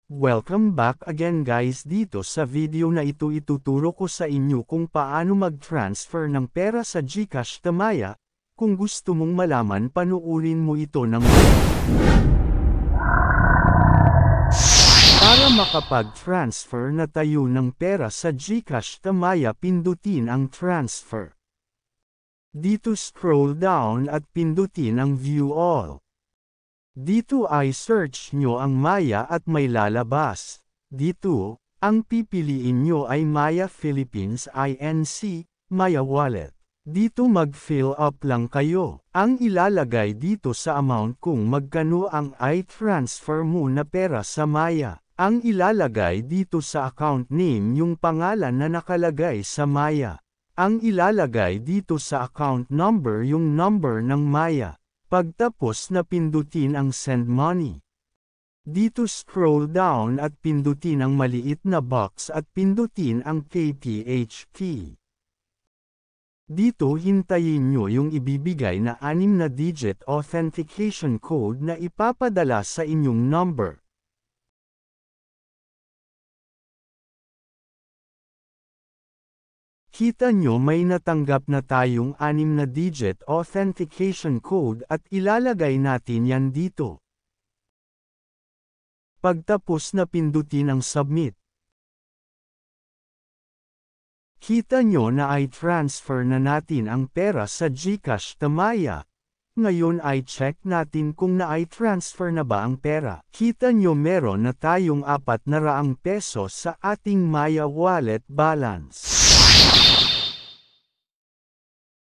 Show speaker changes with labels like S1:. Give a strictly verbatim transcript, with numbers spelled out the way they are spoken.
S1: Welcome back again guys, dito sa video na ito ituturo ko sa inyo kung paano mag-transfer ng pera sa GCash Tamaya. Kung gusto mong malaman, panuurin mo ito ng para makapag-transfer na tayo ng pera sa GCash Tamaya, pindutin ang transfer. Dito scroll down at pindutin ang view all. Dito ay search nyo ang Maya at may lalabas. Dito, ang pipiliin nyo ay Maya Philippines Inc, Maya Wallet. Dito mag-fill up lang kayo. Ang ilalagay dito sa amount kung magkano ang i-transfer mo na pera sa Maya. Ang ilalagay dito sa account name yung pangalan na nakalagay sa Maya. Ang ilalagay dito sa account number yung number ng Maya. Pagtapos na pindutin ang send money. Dito scroll down at pindutin ang maliit na box at pindutin ang K T H key. Dito hintayin nyo yung ibibigay na anim na digit authentication code na ipapadala sa inyong number. Kita nyo may natanggap na tayong anim na digit authentication code at ilalagay natin yan dito. Pagtapos na pindutin ang submit. Kita nyo na ay transfer na natin ang pera sa GCash Tamaya. Ngayon ay check natin kung na ay transfer na ba ang pera. Kita nyo meron na tayong apat na raang peso sa ating Maya wallet balance.